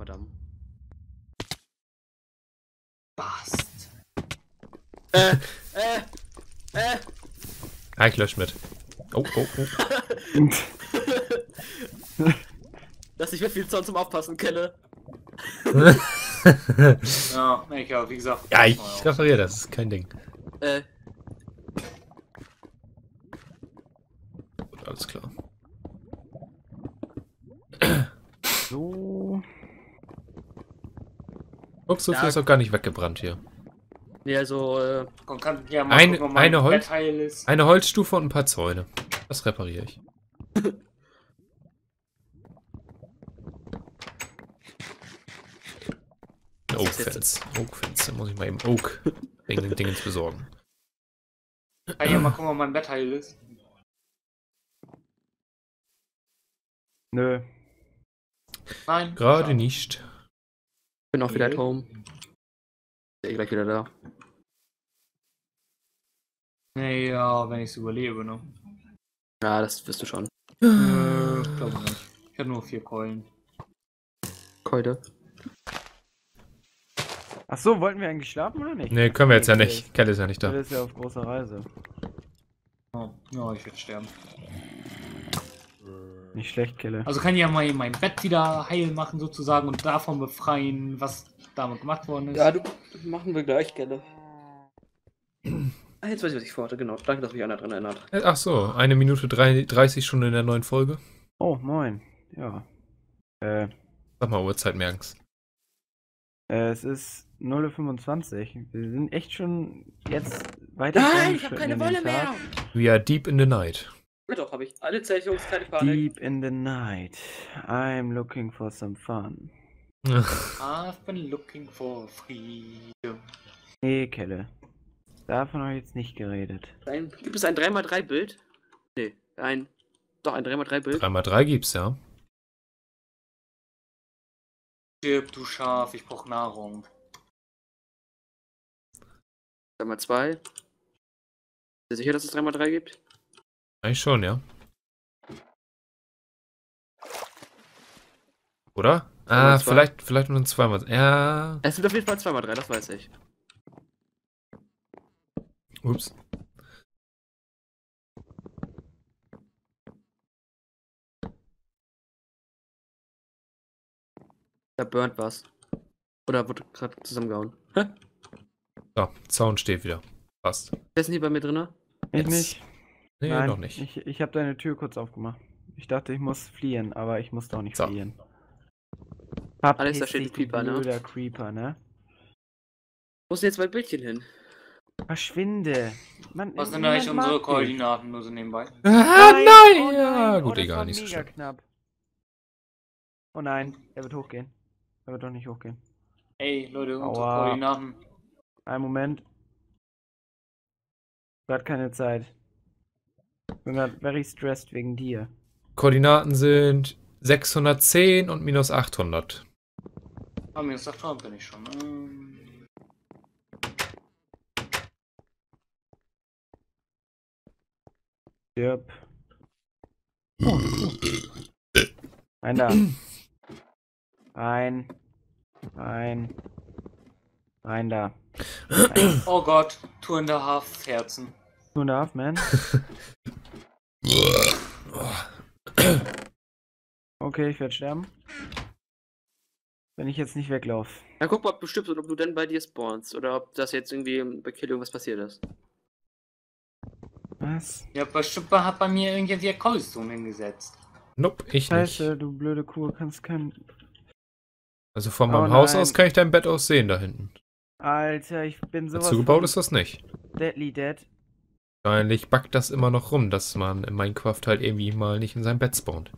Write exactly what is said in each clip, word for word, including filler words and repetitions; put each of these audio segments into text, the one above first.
Madame. Bast. Äh, äh, äh. Ah, ich lösch mit. Oh, oh, oh. Lass nicht mehr viel Zorn zum Aufpassen, Kelle. Ja, ich auch, wie gesagt. Ja, ich referiere, das ist kein Ding. Äh. Gut, alles klar. So. Guck, so viel Ja. ist auch gar nicht weggebrannt hier. Nee, also, äh. Man kann ja mal Eine- gucken, ob mein eine Holz- Bett heil ist. Eine Holzstufe und ein paar Zäune. Das repariere ich. Ein Oak-Fence. Oak-Fence. Da muss ich mal eben Oak wegen den Dingens besorgen. Kann ich ja mal gucken, ob mein Bett heil ist. Nö. Nein. Gerade schade. nicht. Bin auch wieder at Nee. home. Bin eh gleich wieder da. Nee, ja, wenn ich es überlebe, ne? Ja, das wirst du schon. Nö, glaube nicht. Ich habe nur vier Keulen. Keule. Ach so, wollten wir eigentlich schlafen oder nicht? Nee, können wir jetzt ja Kelle nicht. Kelle ist ja nicht ist- Kelle da. ist ja auf großer Reise. Oh, ja, ich werde sterben. Nicht schlecht, Kelle. Also kann ich ja mal mein Bett wieder heil machen sozusagen und davon befreien, was damit gemacht worden ist. Ja, du machen wir gleich, Kelle. Ah, jetzt weiß ich, was ich vorhatte, genau. Danke, dass mich einer dran erinnert. Ach so, eine Minute drei- dreißig schon in der neuen Folge. Oh, moin. Ja. Äh, Sag mal Uhrzeit merken's. äh, es ist null Uhr fünfundzwanzig. Wir sind echt schon jetzt weiter Nein, ich habe fortgeschritten keine in den Wolle mehr! Tag. We are deep in the night. Ja, doch, habe ich. Alle Zellchens, keine Panik. Deep in the night. I'm looking for some fun. I've been looking for freedom. Nee, Kelle. Davon habe ich jetzt nicht geredet. Ein, gibt es ein drei mal drei Bild? Nee, ein. Doch, ein drei mal drei Bild. drei mal drei gibt's, ja. Stirb, du Schaf, ich brauch Nahrung. drei mal zwei. Bist du sicher, dass es drei mal drei gibt? Eigentlich schon, ja. Oder? Ah, zwei. vielleicht, vielleicht nur ein zweimal. Ja. Es sind auf jeden Fall zwei mal drei, das weiß ich. Ups. Da burnt was. Oder wurde gerade zusammengehauen. Hä? So, Zaun steht wieder. Passt. Wer ist denn hier bei mir drin? Ich Jetzt. nicht. Nee, Nein, noch nicht. Ich, ich habe deine Tür kurz aufgemacht. Ich dachte, ich muss fliehen, aber ich muss doch nicht So. fliehen. Alles, da Verpiss steht ein dich, du Creeper, ne? blöder Creeper, ne? Wo sind jetzt zwei Bildchen hin? Verschwinde! Mann, Was sind niemand eigentlich mag unsere dich. Koordinaten, nur so nebenbei? Ah, Nein! nein! Oh Ja, nein! gut, Oh, das egal, war nicht so mega schlimm. knapp. Oh nein, er wird hochgehen. Er wird doch nicht hochgehen. Ey, Leute, unsere Aua. Koordinaten. Einen Moment. Gerade keine Zeit. Ich bin gerade very stressed wegen dir. Koordinaten sind sechshundertzehn und minus achthundert. Haben wir gesagt, haben bin ich schon. Ähm, Stirb. Oh. Ein da. Ein. Ein. Rein da. Ein. oh Gott, Two and a Half Herzen. Two and a half, man. Okay, ich werde sterben. Wenn ich jetzt nicht weglaufe. Ja, guck mal, ob du stirbst oder ob du dann bei dir spawnst. Oder ob das jetzt irgendwie bei Kill irgendwas passiert ist. Was? Ja, bestimmt hat bei mir irgendwie ein Cobblestone hingesetzt. Nope, ich Scheiße, nicht. du blöde Kuh, kannst kein... Also von Oh meinem Haus nein. aus kann ich dein Bett aus sehen da hinten. Alter, ich bin sowas Zugebaut von ist das nicht. deadly dead. Wahrscheinlich backt das immer noch rum, dass man in Minecraft halt irgendwie mal nicht in sein Bett spawnt.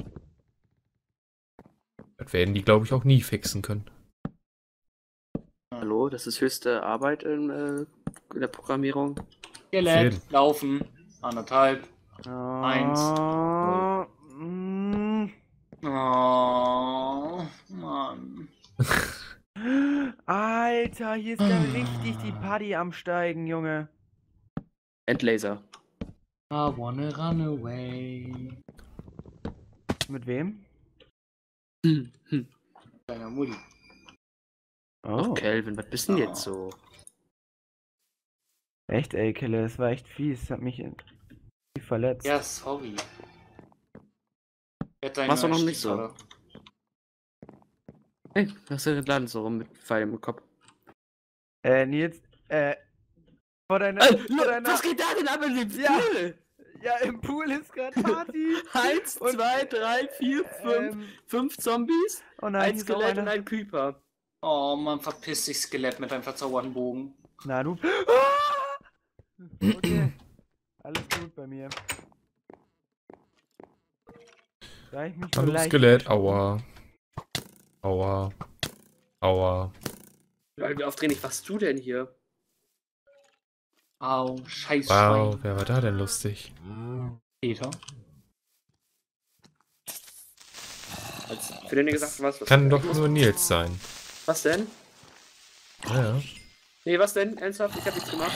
Das werden die, glaube ich, auch nie fixen können. Hallo, das ist höchste Arbeit in, äh, in der Programmierung. Skelett, Film. laufen, anderthalb. Eins. Oh, mm. Oh, Mann. Alter, hier ist ja richtig die Party am Steigen, Junge. Endlaser. I wanna run away. Mit wem? Hm, hm. Deiner Mutti. Ach, Oh, Kelvin, was bist denn jetzt so? echt, ey, Kille, das war echt fies. Das hat mich in- tief verletzt. Ja, sorry. Er hat deine Mach's doch noch nicht so. Stiefvater. Hey, hast du laden so rum mit Pfeil im Kopf. Äh, Nils, äh, vor deiner, Ey, vor deiner, was geht da denn ab in dem Ja. Pool? ja, im Pool ist gerade Party. Eins, Und, zwei, drei, vier, fünf, ähm, fünf Zombies, oh nein, ein hier ist auch Skelett und einer. ein Creeper. Oh man, verpiss dich, Skelett mit deinem verzauberten Bogen. Na, du. Ah! Okay, alles gut bei mir. Da ich mich nur Hallo leicht Skelett, erschrocken. aua. Aua. Aua. Wie oft ich warst du denn hier? Au, scheiß Wow, Schwein. wer war da denn lustig? Peter. Als für den dir gesagt was? was Kann ich doch muss- nur Nils sein. Was denn? Ja. Nee, was denn? Ernsthaft? Ich hab nichts gemacht.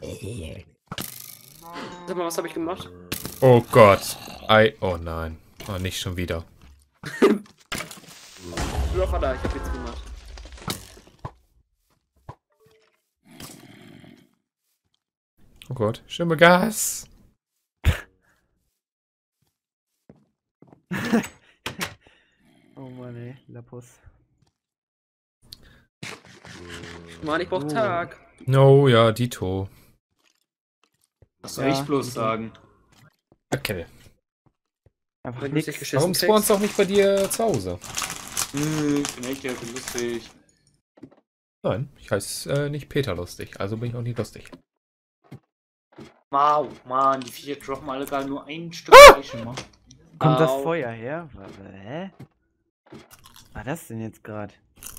Sag mal, was habe ich gemacht? Oh Gott. Ei. Oh nein. Oh, nicht schon wieder. Du doch, Vater, ich hab nichts gemacht. Oh Gott. Stimme Gas. Oh Mann, ey, Lapus. Mann, ich brauch Oh. Tag. No, ja, Dito. Was soll Ja, ich bloß okay. sagen? Okay. Einfach Wenn du nix. dich geschissen Warum kriegst. spawnst du auch nicht bei dir zu Hause? Hm, ich bin echt ja lustig. Nein, ich heiße äh, nicht Peter lustig, also bin ich auch nicht lustig. Wow, Mann, die Viecher droppen alle gerade nur ein Stück Ah! Fleisch immer. Kommt das Au. Feuer her? Wa- wa- Hä? Was war das denn jetzt gerade?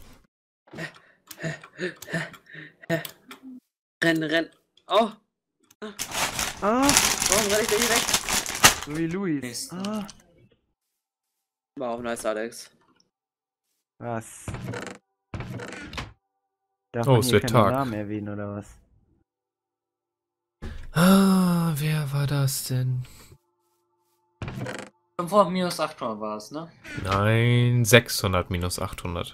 Renn, renn. Oh, Ah, warum renn ich da hier weg? so wie Luis. Mist. Ah, Wow, nice, Alex. was? Darf Oh, man es hier wird keine Tag. Namen erwähnen oder was? Ah, wer war das denn? fünfhundert minus achthundert war es, ne? Nein, sechshundert minus achthundert.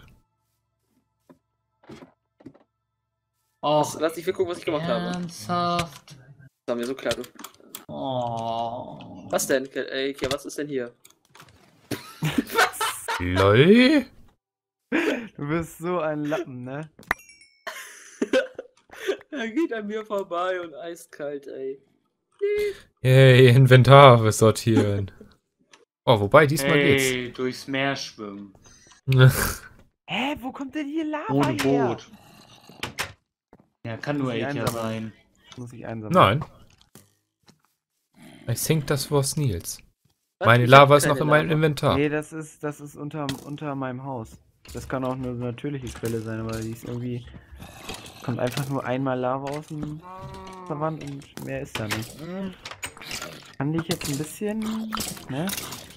Och, Lass dich gucken, was ich gemacht habe. ernsthaft? Das war mir so klar. Du. Oh. Was denn? Ke- Ey, Kia, was ist denn hier? LOL? Du bist so ein Lappen, ne? Er geht an mir vorbei und eiskalt, ey. Yay, Inventar sortieren. Oh, wobei, diesmal Hey, durchs Meer schwimmen. geht's. Hä, wo kommt denn hier Lava Ohne her? Boot. Ja, kann nur Die Elkia Einsammeln. sein. Muss ich einsam. Nein. I think das war's Nils. Was? Meine Ich hab Lava ist keine noch in meinem Lava. Inventar. Nee, das ist, das ist unter, unter meinem Haus. Das kann auch eine natürliche Quelle sein, aber die ist irgendwie. Kommt einfach nur einmal Lava aus dem Verwandt und mehr ist da nicht. Kann dich jetzt ein bisschen. Ne?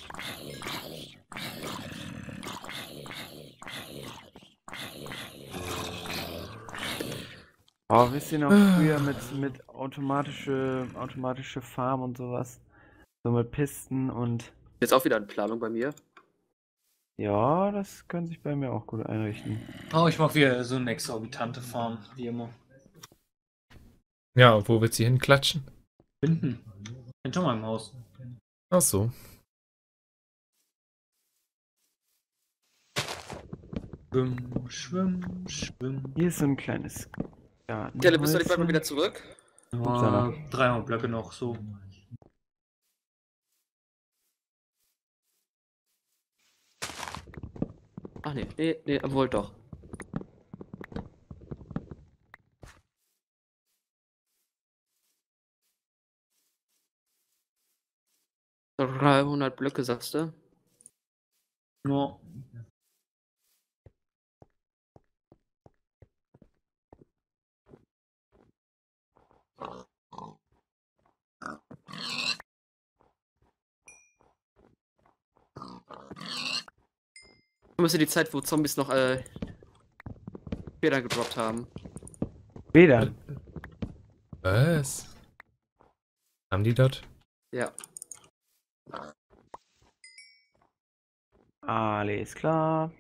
Oh, wisst ihr noch früher mit, mit automatische, automatische Farm und sowas? So mit Pisten und. Jetzt auch wieder eine Planung bei mir. Ja, das kann sich bei mir auch gut einrichten. Oh, ich mach wieder so eine exorbitante Farm, wie immer. Ja, und wo wird sie hinklatschen? Hinten. Hinter meinem Haus. Ach so. Schwimm, schwimm, schwimm. Hier ist so ein kleines Garten. Kelle, bist du nicht bald mal wieder zurück? Ja, dreimal Blöcke noch so. Ach nee, nee, nee, obwohl doch. dreihundert Blöcke, sagst du? Ja. Müsste die Zeit, wo Zombies noch äh, Federn gedroppt haben. Weder. Was? Haben die dort? Ja. Alles klar.